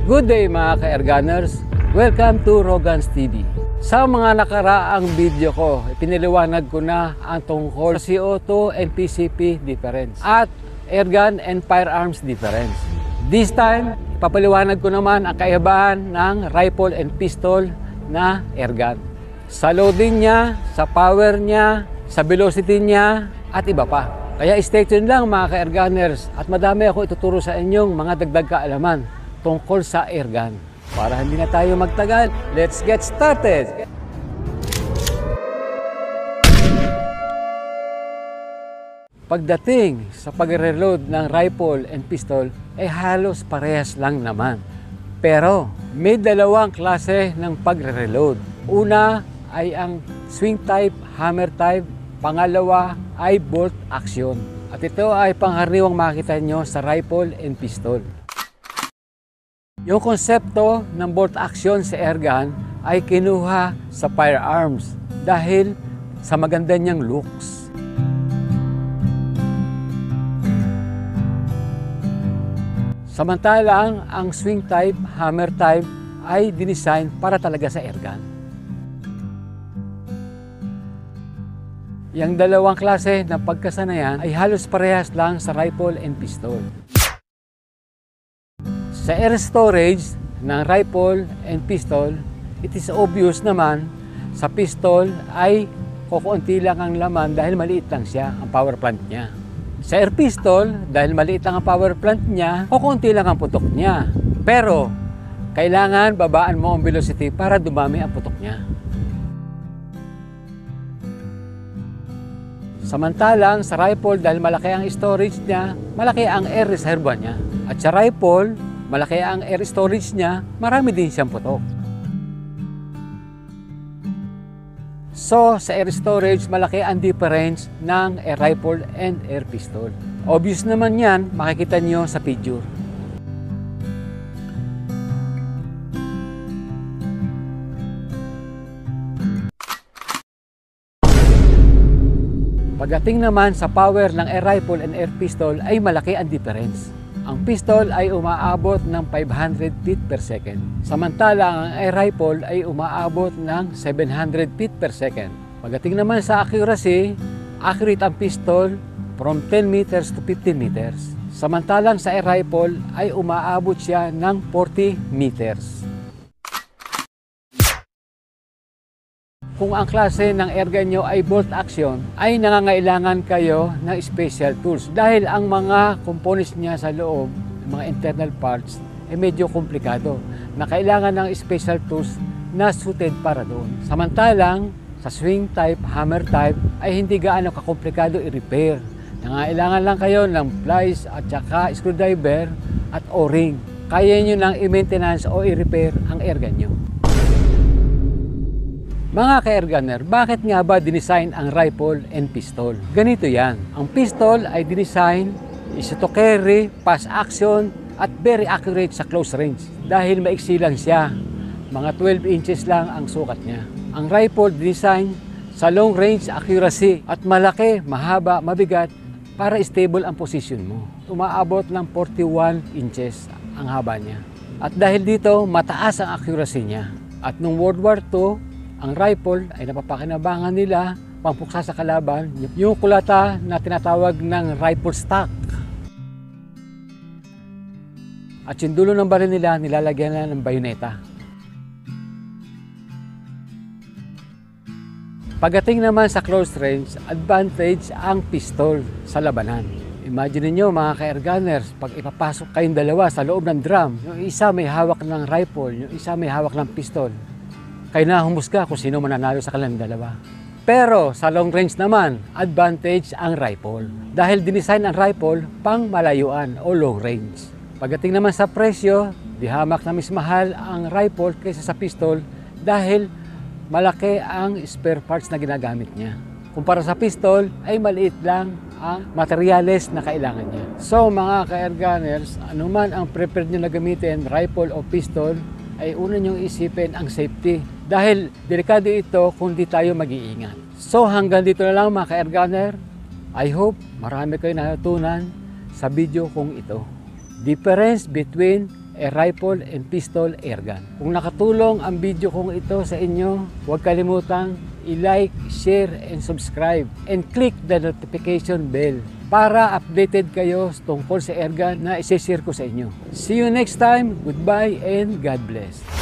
Good day mga ka-airgunners! Welcome to Rogan's TV. Sa mga nakaraang video ko, piniliwanag ko na ang tungkol sa CO2 and PCP difference at airgun and firearms difference. This time, ipapaliwanag ko naman ang kaibahan ng rifle and pistol na airgun. Sa loading niya, sa power niya, sa velocity niya, at iba pa. Kaya stay tuned lang mga ka-airgunners at madami ako ituturo sa inyong mga dagdag kaalaman tungkol sa airgun. Para hindi na tayo magtagal, let's get started! Pagdating sa pag-reload ng rifle and pistol ay halos parehas lang naman. Pero may dalawang klase ng pag-reload. Una ay ang swing type, hammer type. Pangalawa ay bolt action. At ito ay pangkaraniwang makita nyo sa rifle and pistol. Yung konsepto ng bolt action sa airgun ay kinuha sa firearms dahil sa maganda niyang looks. Samantalang ang swing type, hammer type ay dinesign para talaga sa airgun. Yang dalawang klase ng pagkasanayan ay halos parehas lang sa rifle and pistol. Sa air storage ng rifle and pistol, it is obvious naman sa pistol ay kukunti lang ang laman dahil maliit lang siya ang power plant niya. Sa air pistol, dahil maliit lang ang power plant niya, kukunti lang ang putok niya. Pero, kailangan babaan mo ang velocity para dumami ang putok niya. Samantalang sa rifle, dahil malaki ang storage niya, malaki ang air reservoir niya. At sa rifle, malaki ang air storage niya, marami din siyang putok. So, sa air storage, malaki ang difference ng air rifle and air pistol. Obvious naman yan, makikita nyo sa picture. Pagdating naman sa power ng air rifle and air pistol ay malaki ang difference. Ang pistol ay umaabot ng 500 feet per second. Samantalang ang air rifle ay umaabot ng 700 feet per second. Pagdating naman sa accuracy, accurate ang pistol from 10 meters to 15 meters. Samantalang sa air rifle ay umaabot siya ng 40 meters. Kung ang klase ng airgun nyo ay bolt action, ay nangangailangan kayo ng special tools dahil ang mga components niya sa loob, mga internal parts, ay medyo komplikado na kailangan ng special tools na suited para doon. Samantalang sa swing type, hammer type, ay hindi gaano kakomplikado i-repair. Nangangailangan lang kayo ng pliers at saka screwdriver at o-ring. Kaya nyo nang i-maintenance o i-repair ang airgun nyo. Mga ka-airgunner, bakit nga ba dinesign ang rifle and pistol? Ganito yan. Ang pistol ay dinesign is to carry, fast action, at very accurate sa close range. Dahil maiksi lang siya. Mga 12 inches lang ang sukat niya. Ang rifle dinesign sa long range accuracy at malaki, mahaba, mabigat para stable ang position mo. Umaabot ng 41 inches ang haba niya. At dahil dito, mataas ang accuracy niya. At nung World War II, ang rifle ay napapakinabangan nila pampuksa sa kalaban yung kulata na tinatawag ng rifle stock. At yung dulo ng baril nila nilalagyan na ng bayoneta. Pagdating naman sa close range, advantage ang pistol sa labanan. Imagine niyo mga ka-airgunners, pag ipapasok kayong dalawa sa loob ng drum, yung isa may hawak ng rifle, yung isa may hawak ng pistol. Kayo na humusga kung sino mananalo sa kanilang dalawa. Pero sa long range naman, advantage ang rifle. Dahil dinesign ang rifle pang malayuan o long range. Pagdating naman sa presyo, di hamak na mas mahal ang rifle kaysa sa pistol dahil malaki ang spare parts na ginagamit niya. Kumpara sa pistol, ay maliit lang ang materyales na kailangan niya. So mga ka-airgunners, anuman ang preferred nyo na gamitin, rifle o pistol, ay una nyong isipin ang safety. Dahil delikado ito kung di tayo mag-iingat. So hanggang dito na lang mga ka-airgunner. I hope marami kayo natutunan sa video kong ito. Difference between a rifle and pistol airgun. Kung nakatulong ang video kong ito sa inyo, huwag kalimutang i-like, share, and subscribe. And click the notification bell para updated kayo tungkol sa airgun na isi-share ko sa inyo. See you next time. Goodbye and God bless.